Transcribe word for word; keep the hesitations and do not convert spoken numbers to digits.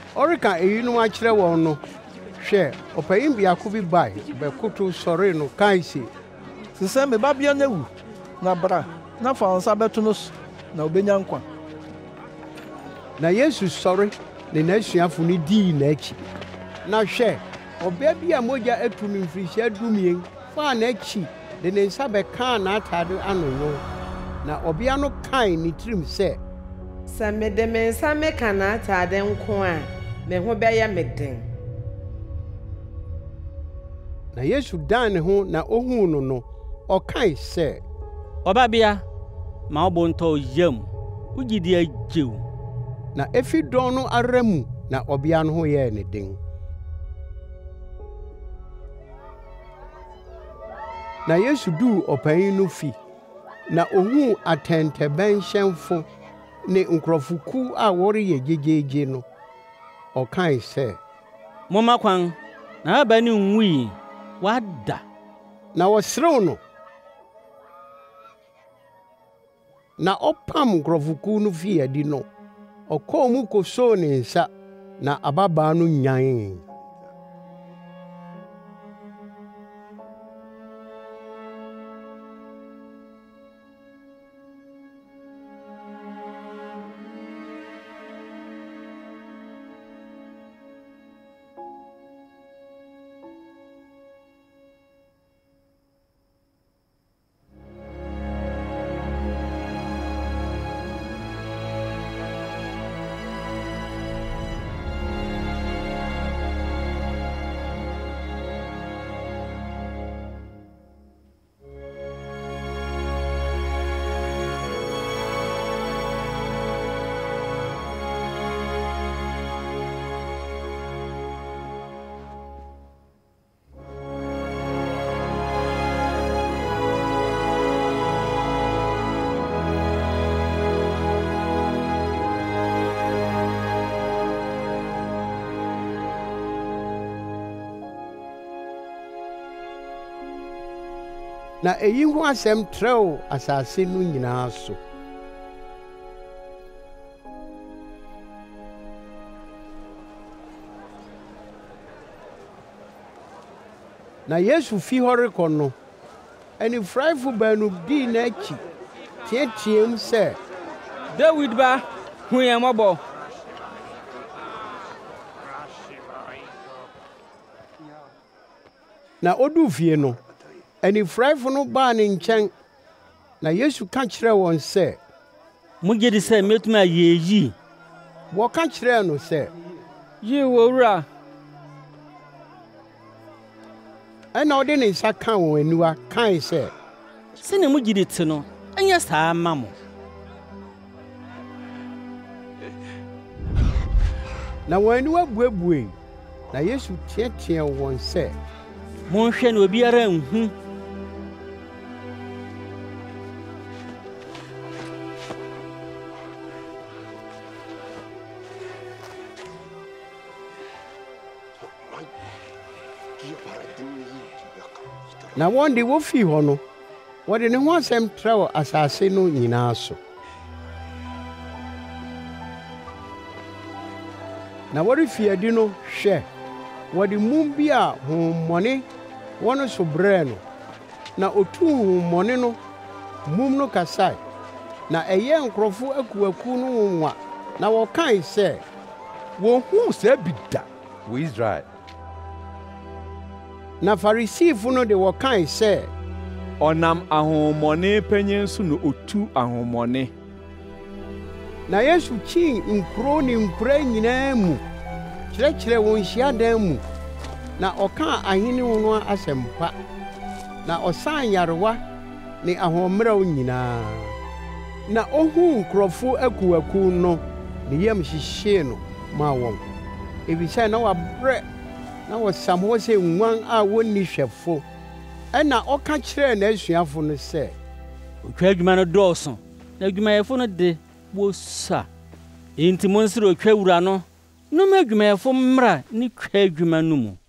Orika eyinu achire won no hwe opayin biako bi bai bekoto sori no kaisi sese me babia na wu na bra na fa onsa beto no na obenya nkwa na Yesu sori ne nasuafo ni di na achi na hwe obia bia moja atumi mfirihia dumien fa na achi de ne nsa be kan na atade anowo na obia no kan ni trim se sa me de me nsa me kan na atade nko a me ho be ya meden. Na Yesu dan ne ho na ohu no no okai se Obabia ma obonto yam ugidi ajew na efi don no aramu na obia no ho ye ne den. Na Yesu du opayin no fi na ohu atenteben hyenfo ne nkrofuku a wori ye jejeje no okai se Moma kwan na aba ni nwi wada na wasrew no na opam nkrofuku no fi adi no okomu koso ne nsa na ababa no nyan. Na eyi ho asem trew asase no nyina so. Na Yesu fi horiko no ani fraifu banu di na achi tietiem se David ba hu ya mobo na odu fie no ani fraifu no ba ne nchen na Yesu ka kire won se mugedi se metuma yeyi wo ka kire no se yi wowura ana ode ne nsa ka won aniwa kan se sene mugedi te no anya saa mamo na waniwa buebue na Yesu tietie won se monhwe na obiara nhu na wonde wo fi ho no wode ne ho asem trew asase no nyina so na wori fi adi no hwe wode mum bi a hommone wono so bre no na otu hommone no mum no kasai na eye nkrofo akuaku no wonwa na wo kan se wo hu se bida wo Israel. Na Farisifo no de wo kan se Onam ahomone panyin so no otu ahomone. Na Yesu chi nkro ni nkra nyina mu kire kire won hia dan mu na oka ahene no asempa na osan yarewa ni ahomra nyina na ohu nkrofo akuaku no ne yam hihye no ma won ebisa na wabre na wasam wo se nwan a wonni hwefo ena oka kire na asuafo no se otwa adwuma no dɔɔso na adwumayɛfo no de wosa enti monsiro otwa wura no no ma adwumayɛfo mmra ni twa adwuma no mu